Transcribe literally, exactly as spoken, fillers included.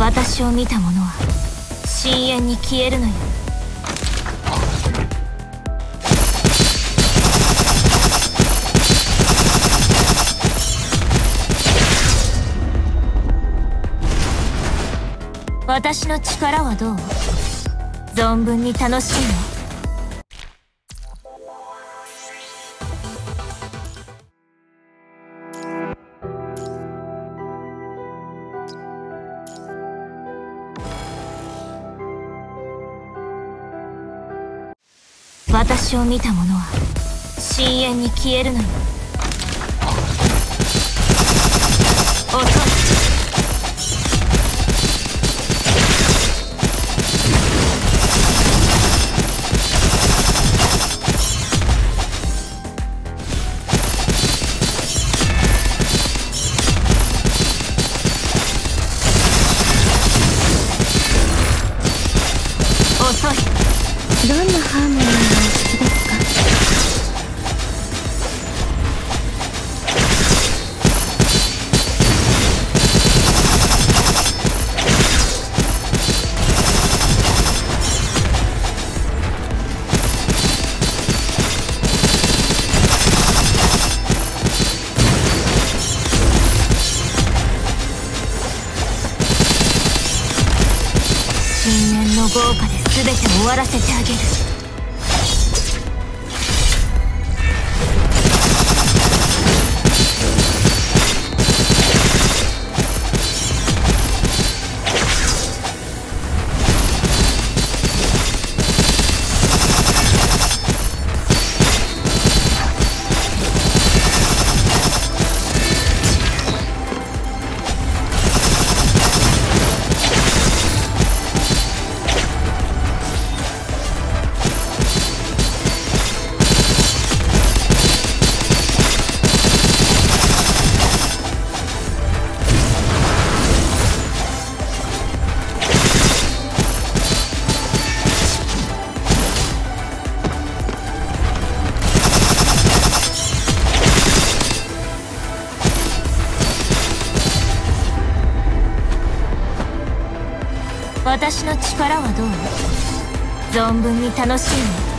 私を見た者は深淵に消えるのよ。私の力はどう？存分に楽しいの？私を見た者は深淵に消えるのよ。遅い。遅い。 どんなハーモニーがお好きですか？ 深淵の豪華で全て終わらせてあげる。私の力はどう？存分に楽しいの？